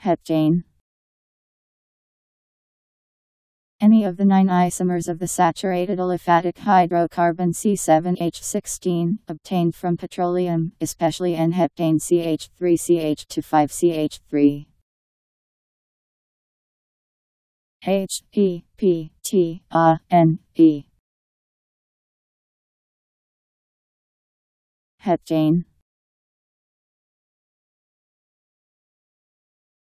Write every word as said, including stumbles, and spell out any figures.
Heptane. Any of the nine isomers of the saturated aliphatic hydrocarbon C seven H sixteen, obtained from petroleum, especially n-heptane C H three C H two five C H three. H E P T A N E. Heptane.